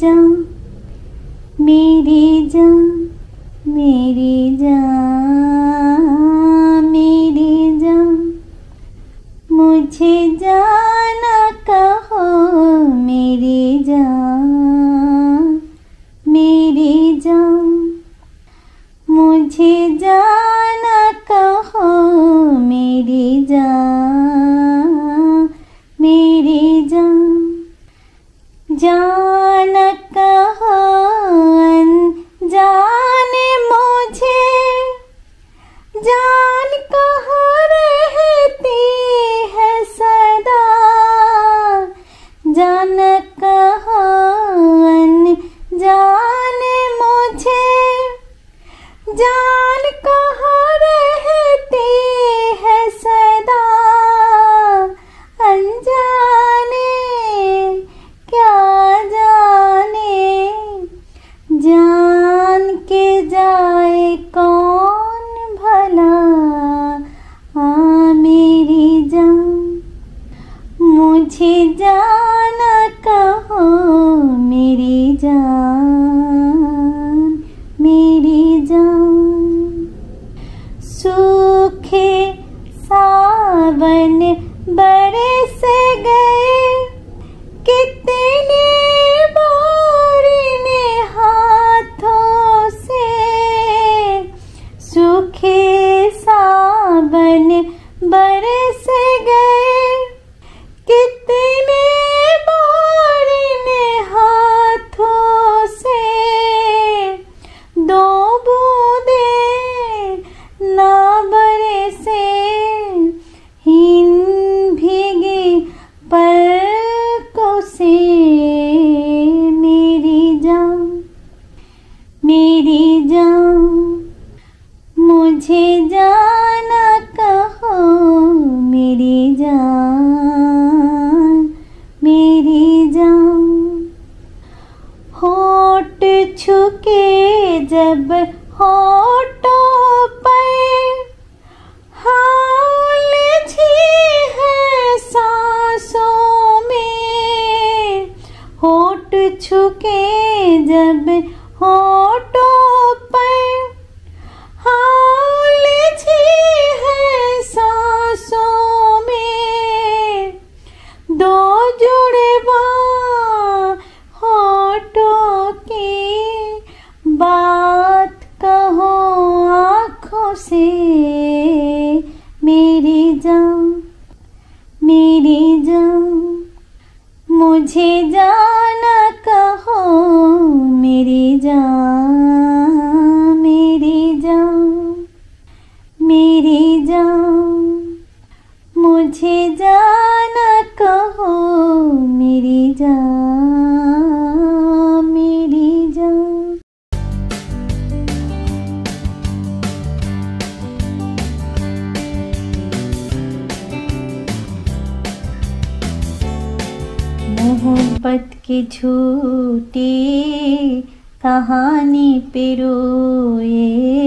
जान मेरी जान मेरी जान मेरी जान, मुझे जाना कहो मेरी जान मेरी जान, मुझे जाना कहो मेरी जान मेरी जान, जान कहो अनजाने मुझे, जान कहाँ रहती है सदा, जान कहाँ अनजाने मुझे, जान कहाँ रहती है सदा, अनजाने क्या जाने, जान के जाए कौन भला, मेरी जान, मुझे जाना कहो मेरी जान मेरी जान, सूखे सावन बरस गए कितने बार ने हाथों से, सूखे सावन बरस गए कितने बार ने हाथों से, दो बूंदे ना बरसे हिन भीगी पलकों से, मेरी जान मेरी जान, मुझे जाना कहो मेरी जान मेरी जान, होठ छुके जब होठों पर हाल छी है सांसों में, होठ छुके जब होठों पर हाल छी है सांसों में, दो जुड़े होठों की बात कहो आँखों से, मेरी जान मेरी जान, मुझे जाना कहो मेरी जान मेरी जान मेरी जान, मुझे जाना कहो मेरी जान मेरी जान। मोहब्बत की झूठी कहानी पे रोए,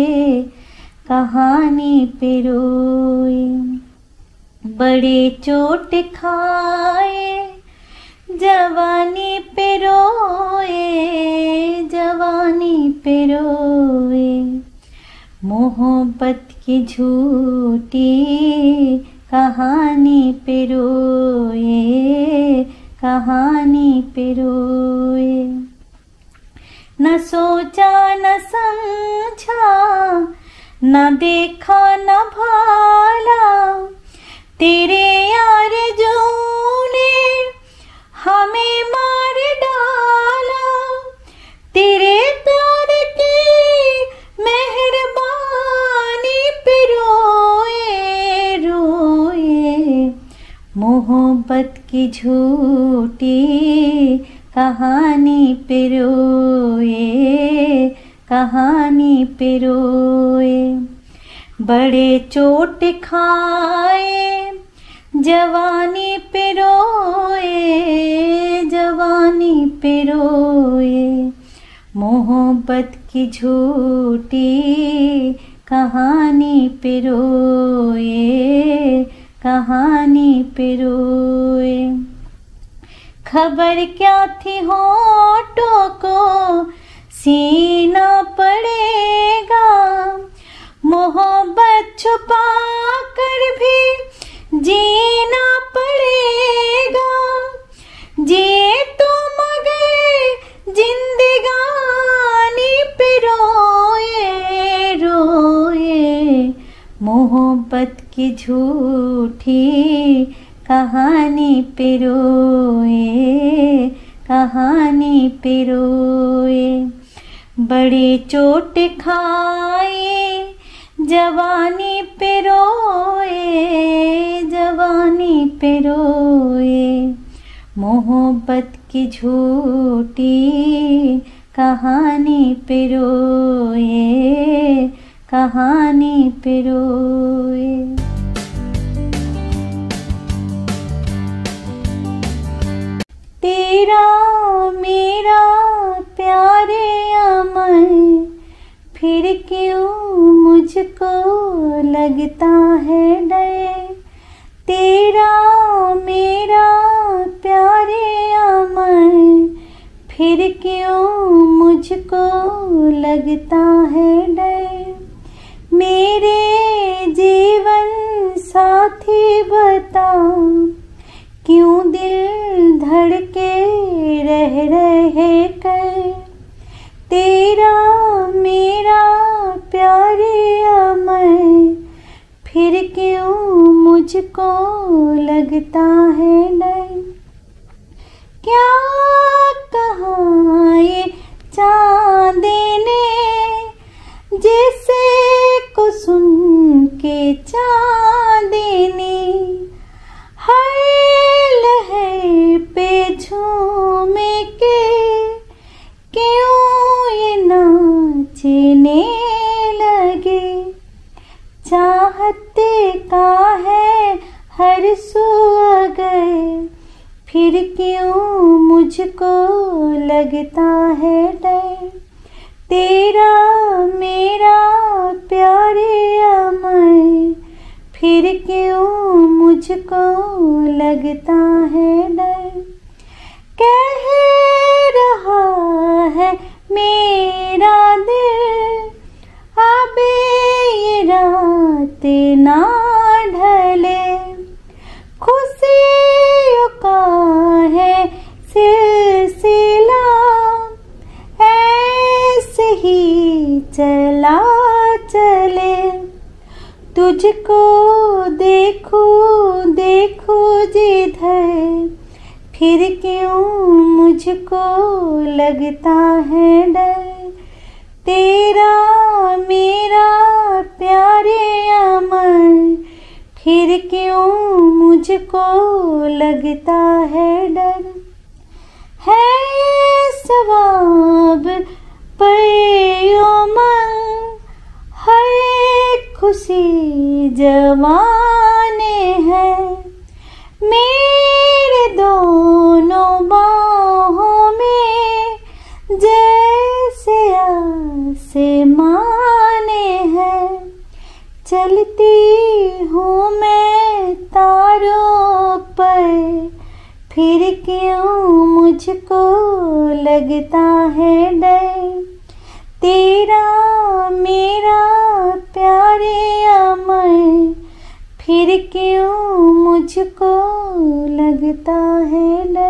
कहानी पे रोए, बड़े चोट खाए जवानी पे रोए, जवानी पे रोए, मोहब्बत की झूठी कहानी पे रोए, कहानी पे रोए, न सोचा न समझा न देखा न भाला, तेरे यार जो ने हमें मार डाला, तेरे प्यार की मेहरबानी पे रोए रोए, मोहब्बत की झूठी कहानी पे रोए, कहानी पे रोए, बड़े चोट खाए जवानी पे रोए, जवानी पे रोए, मोहब्बत की झूठी कहानी पे रोए, कहानी पे रोए, खबर क्या थी होठों को सीना पड़ेगा, मोहब्बत छुपा कर भी जीना पड़ेगा। जिए तो मगर जिंदगानी पे रोए रोए, मोहब्बत की झूठी कहानी पे रोए, कहानी पे रोए। बड़ी चोट खाए जवानी पे रोए, जवानी पे रोए, मोहब्बत की झूठी कहानी पे रोए, कहानी पे रोए। तेरा मेरा प्यारे अमर, फिर क्यों मुझको लगता है डर। तेरा मेरा प्यारे अमर, फिर क्यों मुझको लगता है डर। मेरे जीवन साथी बता, क्यों दिल धड़के रह रहे कर। तेरा मेरा प्यारे अमर, फिर क्यों मुझको लगता है डर। क्या कहा ये चांद ने, जिसे को सुन के चांदनी हर लहर पे झूमे के, क्यों ये नाचने लगे। चाहते का है हर सू अगर, फिर क्यों मुझको लगता है डर। तेरा मेरा प्यारे अमर, फिर क्यों मुझको लगता है डर। कह रहा है मेरा दिल, अब ये रात ना ढले। खुशियों का है सिलसिला, ऐसे ही चला चले। तुझको देखूं देखूं जिधर, फिर क्यों मुझको लगता है डर। तेरा मेरा प्यारे अमर, फिर क्यों मुझको लगता है डर। है सवाब पर हर खुशी जवाने हैं। मेरे दोनों बाहों में जैसे आसमाने हैं। चलती हूँ मैं तारों पर, फिर क्यों मुझको लगता है डर। तेरा मेरा प्यारे अमर, फिर क्यों मुझको लगता है डर।